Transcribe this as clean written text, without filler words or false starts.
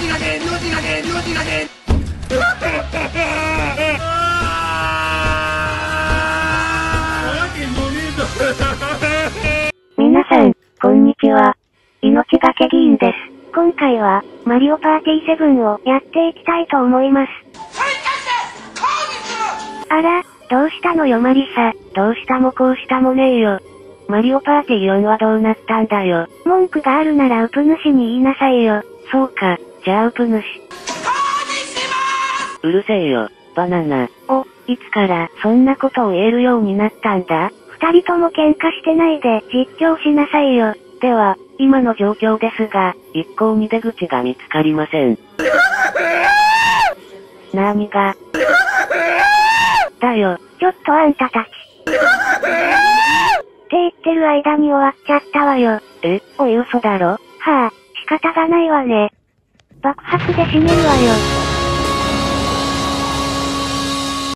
皆さん、こんにちは。命がけ議員です。今回は、マリオパーティー7をやっていきたいと思います。あら、どうしたのよマリサ。どうしたもこうしたもねえよ。マリオパーティー4はどうなったんだよ。文句があるならウプ主に言いなさいよ。そうか、じゃあウプ主。うるせえよ、バナナ。お、いつからそんなことを言えるようになったんだ？二人とも喧嘩してないで実況しなさいよ。では、今の状況ですが、一向に出口が見つかりません。なーにがだよ、ちょっとあんたたち。って言ってる間に終わっちゃったわよ。おい嘘だろ？はあ、仕方がないわね。爆発で死ねるわよ。